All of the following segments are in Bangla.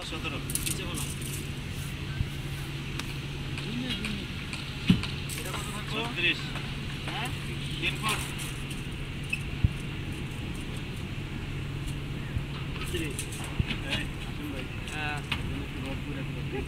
17 নিচে বলো এটা কত থাকবে 36 হ্যাঁ 3 ফুট 3 এই আসুন ভাই হ্যাঁ তুমি কি রড করে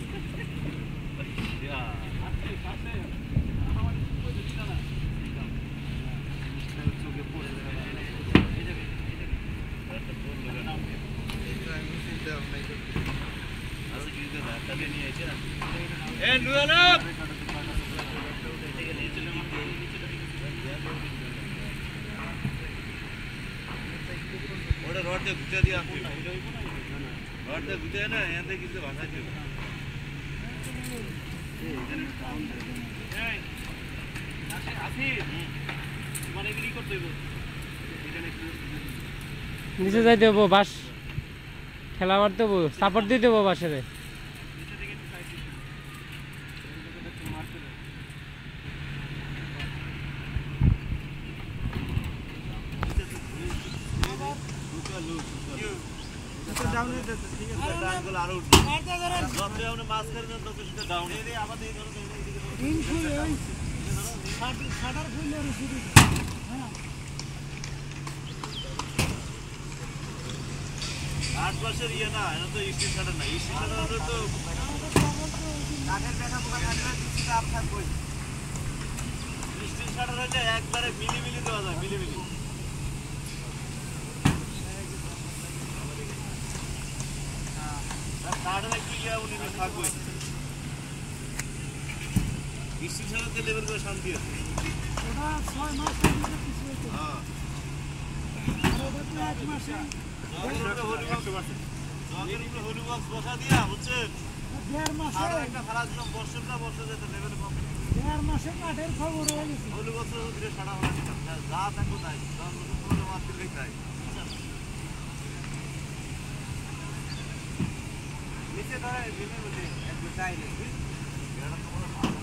ইয়া আছে কাছে আমার কই দিছ না মিস্টার চোখে পড়ে যাবে এই যাবে এটা বল লাগা না এটা আমি চিন্তা ভাবনা করতে আছে কি যে রাস্তাতে নিয়ে আইছে না এ নুয়ালা ওটা রড দিয়ে ঘুরে দিয়া আসবে রড দিয়ে ঘুরে না এতে কিছু ভাষা ছিল এই আসি মানে এগ্রি করতে দেব এখানে একটু নিচে যাই দেবো বাস ঠেলা মারতে দেবো সাপোর্ট দিয়ে দেবো বাসেরে নিচে থেকে একটু সাইড দিতে মারতে দেব ডাউন হয়ে যাচ্ছে ঠিক আছে ডাউনগুলো আরো উঠবে মারতে ধরেন যত আপনি মাছ করে দেন তত সেটা ডাউন এই আমাদের এই ধরো এইদিকে তিন ফুল এই 60 ফুলের শুরু হ্যাঁ 8 বছর ইয়ে না এটা তো ইস্টি ছাড়া না ইস্টি ছাড়া হলো তো কাঠের দেখা পোকা থাকলে কিছুটা আপ থাকবে ইস্টি ছাড়া হলে একবারে মিলি দেওয়া যায় মিলি কাঠের একটু ইয়া উনি থাকবে ইস্টি ছাড়া তো লেভেল করে শান্তি আছে ওটা 6 মাস আগে কিছু হতো হ্যাঁ আর ওটা তো 1 মাসে হলুবক্স বসা দিয়া হচ্ছে 1.5 মাসে আর একটা খালা দিলাম বর্ষা যেতে লেভেলে কম 1.5 মাসে কাঠের খবর হয়ে গেছে হলুবক্স ধীরে সারা হয়ে গেছে যা থাকো তাই যা নতুন করে মাছ দিলেই তাই নিচে ধরে ভিমে বলি একটু চাই নেই